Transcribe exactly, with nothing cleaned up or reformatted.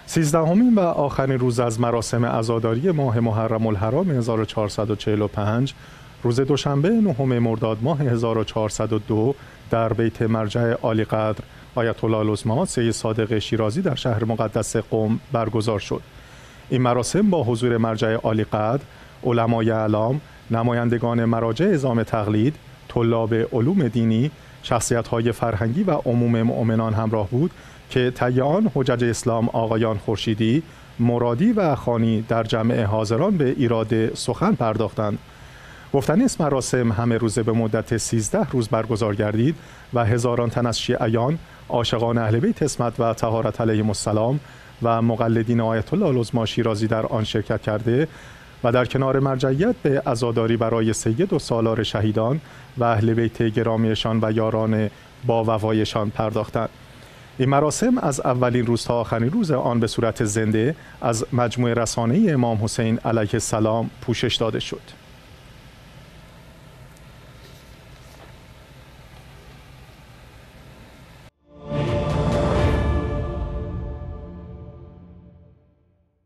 سیزدهمین و آخرین روز از مراسم عزاداری ماه محرم الحرام هزار و چهارصد و چهل و پنج، روز دوشنبه نهم مرداد ماه هزار و چهارصد و دو در بیت مرجع عالی قدر آیت الله العظمی سید صادق شیرازی در شهر مقدس قم برگزار شد. این مراسم با حضور مرجع عالی قدر، علمای اعلام، نمایندگان مراجع اعظام تقلید، طلاب علوم دینی، شخصیت‌های فرهنگی و عموم مؤمنان همراه بود که طی آن حجج اسلام آقایان خورشیدی، مرادی و خانی در جمع حاضران به ایراد سخن پرداختند. گفتنی است مراسم همه روزه به مدت سیزده روز برگزار گردید و هزاران تن از شیعیان، عاشقان اهل بیت عصمت و طهارت علیهم السلام و مقلدین آیت الله العظمی شیرازی در آن شرکت کرده و در کنار مرجعیت به عزاداری برای سید و سالار شهیدان و اهل بیت گرامیشان و یاران با وفایشان پرداختند. این مراسم از اولین روز تا آخرین روز آن به صورت زنده از مجموعه رسانه‌ای امام حسین علیه السلام پوشش داده شد.